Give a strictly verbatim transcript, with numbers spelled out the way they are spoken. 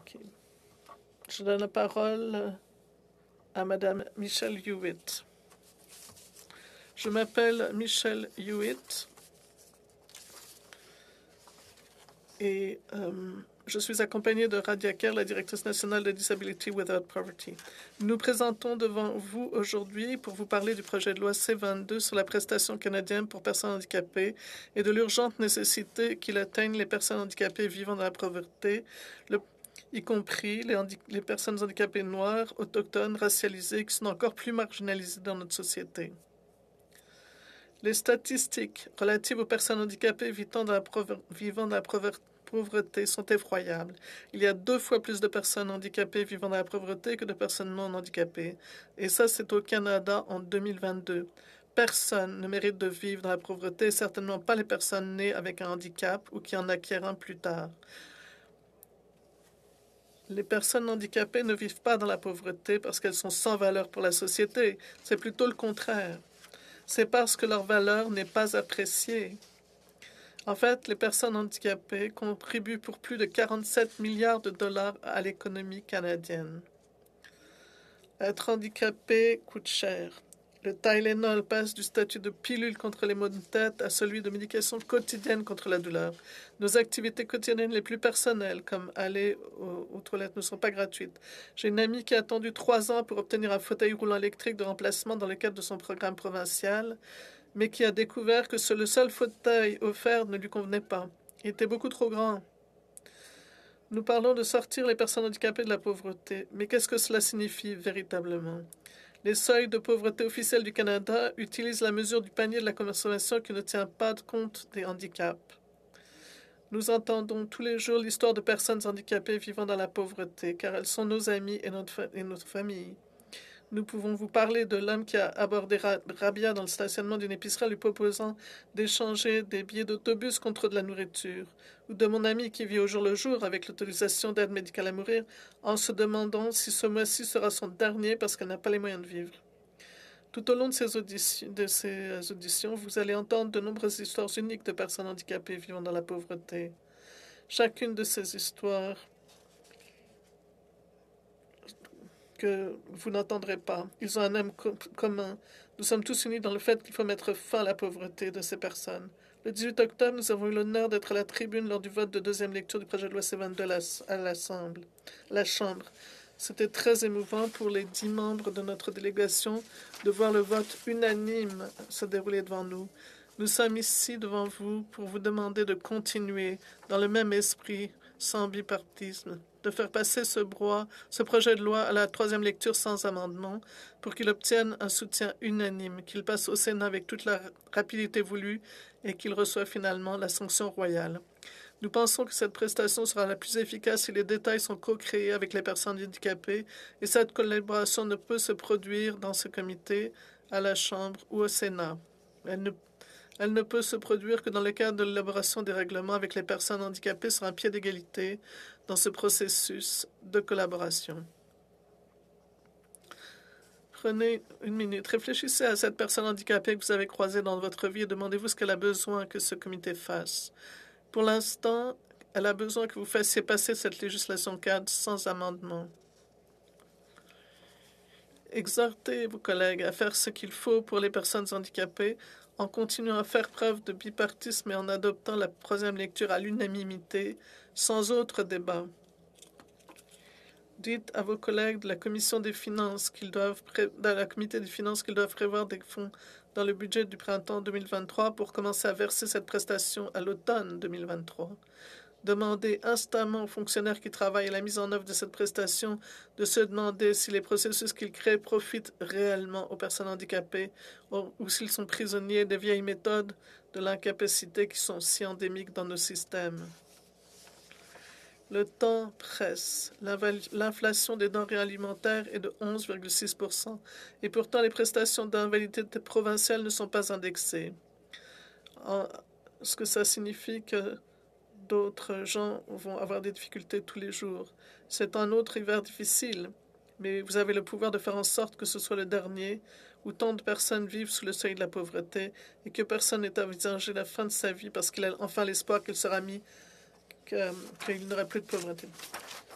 Ok. Je donne la parole à Madame Michelle Hewitt. Je m'appelle Michelle Hewitt et euh, je suis accompagnée de Radia Kerr, la directrice nationale de Disability Without Poverty. Nous nous présentons devant vous aujourd'hui pour vous parler du projet de loi C vingt-deux sur la prestation canadienne pour personnes handicapées et de l'urgente nécessité qu'il atteigne les personnes handicapées vivant dans la pauvreté, le, y compris les, les personnes handicapées noires, autochtones, racialisées, qui sont encore plus marginalisées dans notre société. Les statistiques relatives aux personnes handicapées vivant dans la, vivant dans la pauvreté sont effroyables. Il y a deux fois plus de personnes handicapées vivant dans la pauvreté que de personnes non handicapées. Et ça, c'est au Canada en deux mille vingt-deux. Personne ne mérite de vivre dans la pauvreté, certainement pas les personnes nées avec un handicap ou qui en acquièrent un plus tard. Les personnes handicapées ne vivent pas dans la pauvreté parce qu'elles sont sans valeur pour la société. C'est plutôt le contraire. C'est parce que leur valeur n'est pas appréciée. En fait, les personnes handicapées contribuent pour plus de quarante-sept milliards de dollars à l'économie canadienne. Être handicapé coûte cher. Le Tylenol passe du statut de pilule contre les maux de tête à celui de médication quotidienne contre la douleur. Nos activités quotidiennes les plus personnelles, comme aller aux, aux toilettes, ne sont pas gratuites. J'ai une amie qui a attendu trois ans pour obtenir un fauteuil roulant électrique de remplacement dans le cadre de son programme provincial, mais qui a découvert que ce, le seul fauteuil offert ne lui convenait pas. Il était beaucoup trop grand. Nous parlons de sortir les personnes handicapées de la pauvreté, mais qu'est-ce que cela signifie véritablement? Les seuils de pauvreté officiels du Canada utilisent la mesure du panier de la consommation qui ne tient pas compte des handicaps. Nous entendons tous les jours l'histoire de personnes handicapées vivant dans la pauvreté, car elles sont nos amis et notre, fa et notre famille. Nous pouvons vous parler de l'homme qui a abordé Rabia dans le stationnement d'une épicerie en lui proposant d'échanger des billets d'autobus contre de la nourriture, ou de mon ami qui vit au jour le jour avec l'autorisation d'aide médicale à mourir en se demandant si ce mois-ci sera son dernier parce qu'elle n'a pas les moyens de vivre. Tout au long de ces, auditions, de ces auditions, vous allez entendre de nombreuses histoires uniques de personnes handicapées vivant dans la pauvreté. Chacune de ces histoires que vous n'entendrez pas. Ils ont un âme commun. Nous sommes tous unis dans le fait qu'il faut mettre fin à la pauvreté de ces personnes. Le dix-huit octobre, nous avons eu l'honneur d'être à la tribune lors du vote de deuxième lecture du projet de loi C vingt-deux à l'Assemblée, la Chambre. C'était très émouvant pour les dix membres de notre délégation de voir le vote unanime se dérouler devant nous. Nous sommes ici devant vous pour vous demander de continuer dans le même esprit, sans bipartisme, de faire passer ce, broie, ce projet de loi à la troisième lecture sans amendement pour qu'il obtienne un soutien unanime, qu'il passe au Sénat avec toute la rapidité voulue et qu'il reçoive finalement la sanction royale. Nous pensons que cette prestation sera la plus efficace si les détails sont co-créés avec les personnes handicapées et cette collaboration ne peut se produire dans ce comité, à la Chambre ou au Sénat. Elle ne Elle ne peut se produire que dans le cadre de l'élaboration des règlements avec les personnes handicapées sur un pied d'égalité dans ce processus de collaboration. Prenez une minute, réfléchissez à cette personne handicapée que vous avez croisée dans votre vie et demandez-vous ce qu'elle a besoin que ce comité fasse. Pour l'instant, elle a besoin que vous fassiez passer cette législation cadre sans amendement. Exhortez vos collègues à faire ce qu'il faut pour les personnes handicapées en continuant à faire preuve de bipartisme et en adoptant la troisième lecture à l'unanimité, sans autre débat. Dites à vos collègues de la Commission des finances qu'ils doivent pré... dans la Comité des finances qu'ils doivent prévoir des fonds dans le budget du printemps deux mille vingt-trois pour commencer à verser cette prestation à l'automne deux mille vingt-trois. Demandez instamment aux fonctionnaires qui travaillent à la mise en œuvre de cette prestation de se demander si les processus qu'ils créent profitent réellement aux personnes handicapées ou, ou s'ils sont prisonniers des vieilles méthodes de l'incapacité qui sont si endémiques dans nos systèmes. Le temps presse. L'inflation des denrées alimentaires est de onze virgule six pour cent et pourtant les prestations d'invalidité provinciale ne sont pas indexées. En, ce que ça signifie que d'autres gens vont avoir des difficultés tous les jours. C'est un autre hiver difficile, mais vous avez le pouvoir de faire en sorte que ce soit le dernier où tant de personnes vivent sous le seuil de la pauvreté et que personne n'ait envisagé la fin de sa vie parce qu'il a enfin l'espoir qu'il sera mis, qu'il n'y aura plus de pauvreté.